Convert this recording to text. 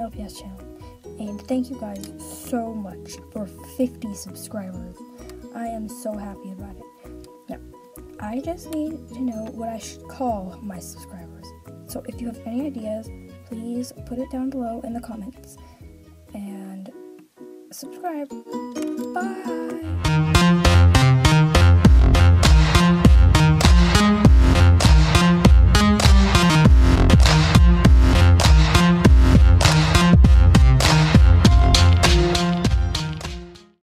LPS channel. And thank you guys so much for 50 subscribers. I am so happy about it. Now, I just need to know what I should call my subscribers. So if you have any ideas, please put it down below in the comments. And subscribe. Bye!